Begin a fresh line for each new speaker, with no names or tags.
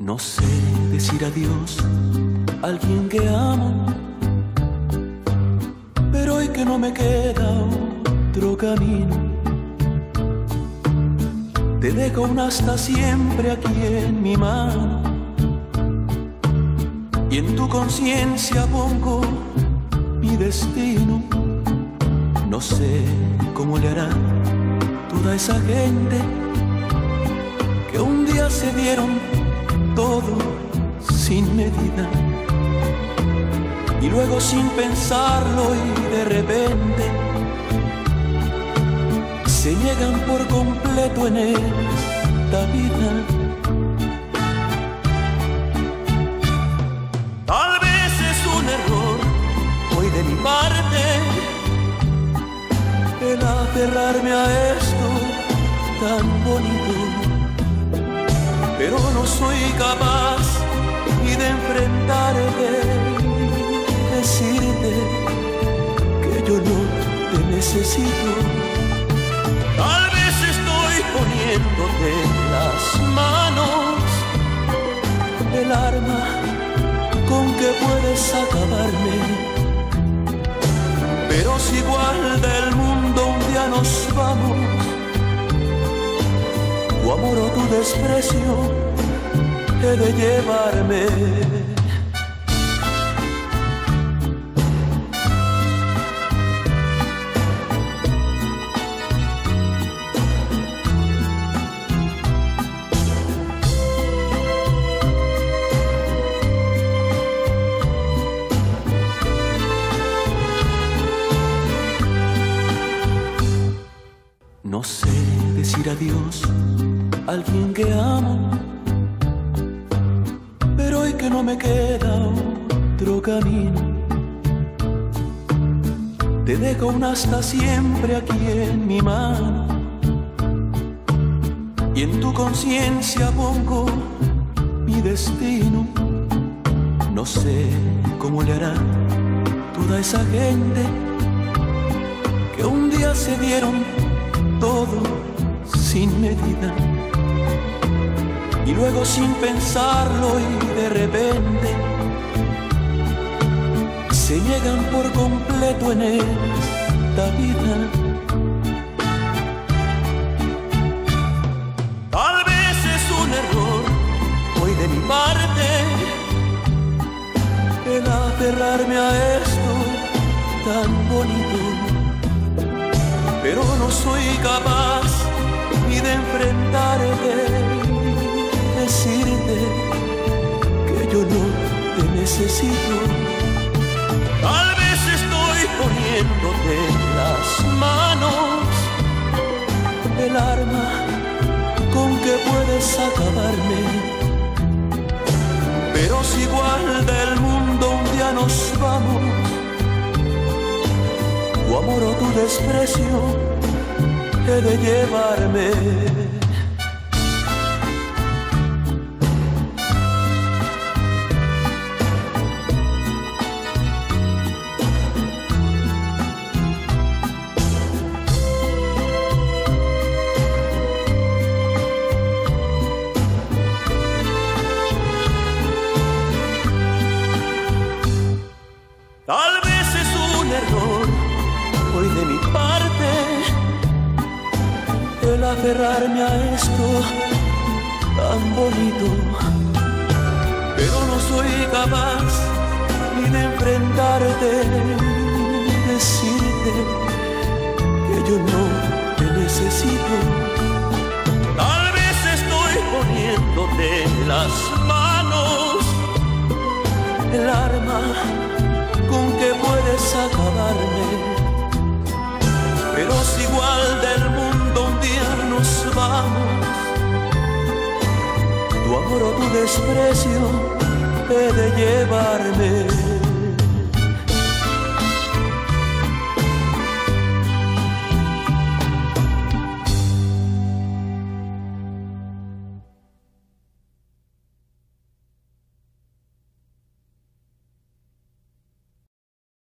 No sé decir adiós a alguien que amo, pero hoy que no me queda otro camino, te dejo un hasta siempre aquí en mi mano, y en tu conciencia pongo mi destino. No sé cómo le hará toda esa gente que un día se dieron todo sin medida, y luego sin pensarlo y de repente se niegan por completo en esta vida. Tal vez es un error hoy de mi parte el aferrarme a esto tan bonito, pero no soy capaz ni de enfrentarte y decirte que yo no te necesito. Tal vez estoy poniéndote en las manos el arma con que puedes acabarme, pero si igual del mundo un día nos vamos, tu amor o tu desprecio he de llevarme. No sé decir adiós a alguien que amo, pero hoy que no me queda otro camino, te dejo un hasta siempre aquí en mi mano, y en tu conciencia pongo mi destino. No sé cómo le hará toda esa gente que un día se dieron todo sin medida, y luego sin pensarlo y de repente se niegan por completo en esta vida. Tal vez es un error hoy de mi parte el aferrarme a esto tan bonito, pero no soy capaz ni de enfrentarte y decirte que yo no te necesito. Tal vez estoy poniéndote en las manos el arma con que puedes acabarme, pero si igual del mundo un día nos vamos, tu amor o tu desprecio he de llevarme. Tal vez es un error hoy de mi parte el aferrarme a esto tan bonito, pero no soy capaz ni de enfrentarte y decirte que yo no te necesito. Tal vez estoy poniéndote en las manos el arma con que puedes acabarme, pero si igual del mundo un día nos vamos, tu amor o tu desprecio he de llevarme.